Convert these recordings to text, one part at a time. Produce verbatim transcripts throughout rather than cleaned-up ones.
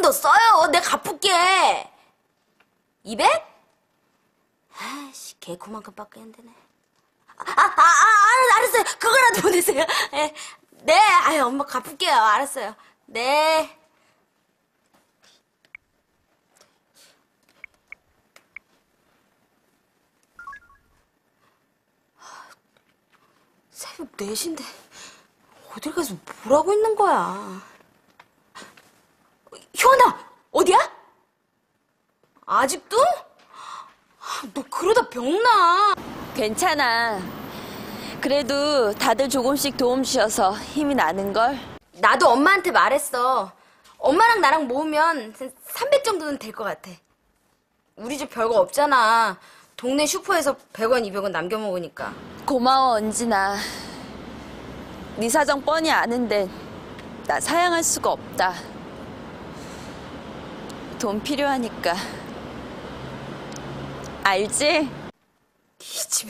더 써요. 내가 갚을게. 이백? 아이씨, 개코만큼밖에 안 되네. 아, 아, 아, 아, 알았어요. 그거라도 보내세요. 네, 네, 아유, 엄마 갚을게요. 알았어요. 네. 새벽 네 시인데 어딜 가서 뭘 하고 있는 거야? 효원아, 어디야? 아직도? 너 그러다 병나. 괜찮아. 그래도 다들 조금씩 도움 주셔서 힘이 나는걸. 나도 엄마한테 말했어. 엄마랑 나랑 모으면 삼백 정도는 될 것 같아. 우리 집 별거 없잖아. 동네 슈퍼에서 백 원, 이백 원 남겨 먹으니까. 고마워, 은진아. 네 사정 뻔히 아는데 나 사양할 수가 없다. 돈 필요하니까. 알지? 이 집에.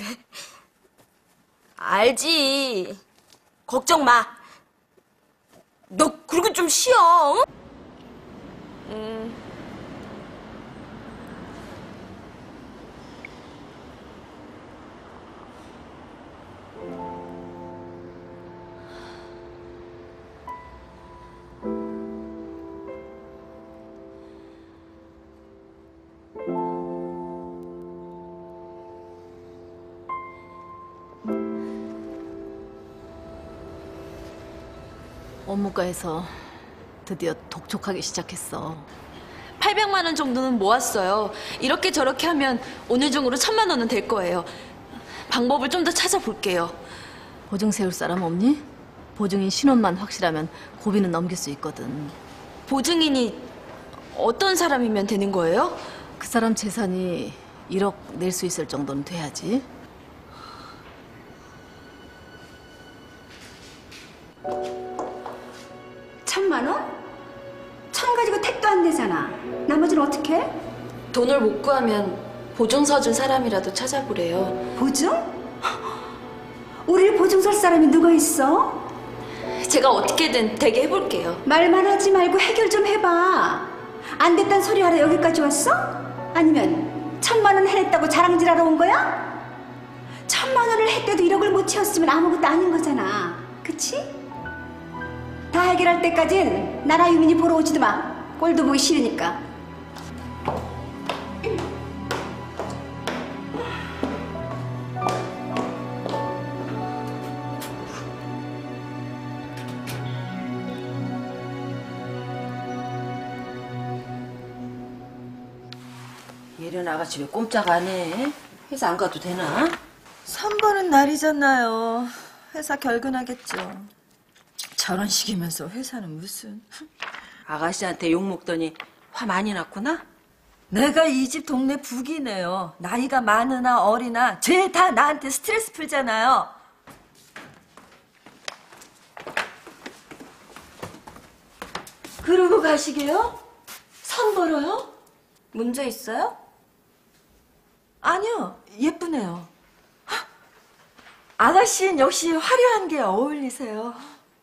알지. 걱정 마. 너 그리고 좀 쉬어. 응? 음. 업무과에서 드디어 독촉하기 시작했어. 팔백만 원 정도는 모았어요. 이렇게 저렇게 하면 오늘 중으로 천만 원은 될 거예요. 방법을 좀 더 찾아볼게요. 보증 세울 사람 없니? 보증인 신원만 확실하면 고비는 넘길 수 있거든. 보증인이 어떤 사람이면 되는 거예요? 그 사람 재산이 일억 낼 수 있을 정도는 돼야지. 천만 원? 천 가지고 택도 안 되잖아. 나머지는 어떻게 해? 돈을 못 구하면 보증 서준 사람이라도 찾아보래요. 보증? 우리를 보증 설 사람이 누가 있어? 제가 어떻게든 되게 해볼게요. 말만 하지 말고 해결 좀 해봐. 안 됐단 소리 하러 여기까지 왔어? 아니면 천만 원 해냈다고 자랑질하러 온 거야? 천만 원을 했대도 일억을 못 채웠으면 아무것도 아닌 거잖아. 그치? 다 해결할 때까진 나라 유민이 보러 오지도 마. 꼴도 보기 싫으니까. 예련 아가씨 왜 꼼짝 안 해? 회사 안 가도 되나? 선보는 날이잖아요. 회사 결근하겠죠. 저런 식이면서 회사는 무슨. 아가씨한테 욕먹더니 화 많이 났구나? 내가 이 집 동네 북이네요. 나이가 많으나 어리나 쟤 다 나한테 스트레스 풀잖아요. 그러고 가시게요? 선 벌어요? 문제 있어요? 아니요, 예쁘네요. 아가씨는 역시 화려한 게 어울리세요.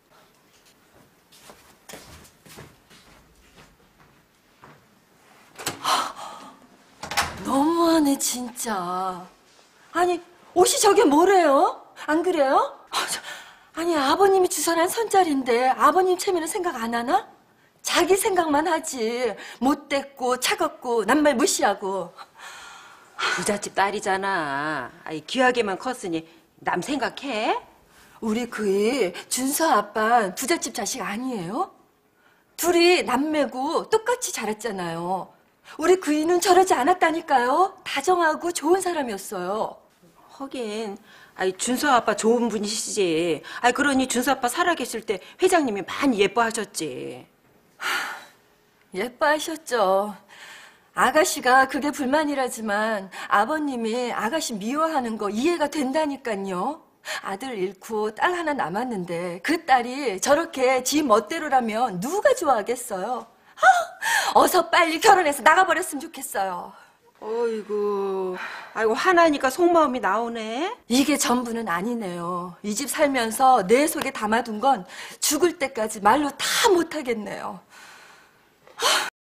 너무하네 진짜. 아니 옷이 저게 뭐래요? 안 그래요? 아니 아버님이 주선한 선자리인데 아버님 체면은 생각 안 하나? 자기 생각만 하지. 못됐고 차갑고 남말 무시하고. 부잣집 딸이잖아. 아이 귀하게만 컸으니 남 생각해? 우리 그이 준서 아빠 부잣집 자식 아니에요? 둘이 남매고 똑같이 자랐잖아요. 우리 그이는 저러지 않았다니까요. 다정하고 좋은 사람이었어요. 하긴 아이 준서 아빠 좋은 분이시지. 아이 그러니 준서 아빠 살아계실 때 회장님이 많이 예뻐하셨지. 예뻐하셨죠. 아가씨가 그게 불만이라지만 아버님이 아가씨 미워하는 거 이해가 된다니까요. 아들 잃고 딸 하나 남았는데 그 딸이 저렇게 지 멋대로라면 누가 좋아하겠어요. 아, 어서 빨리 결혼해서 나가버렸으면 좋겠어요. 어이구, 아이고 화나니까 속마음이 나오네. 이게 전부는 아니네요. 이 집 살면서 내 속에 담아둔 건 죽을 때까지 말로 다 못하겠네요.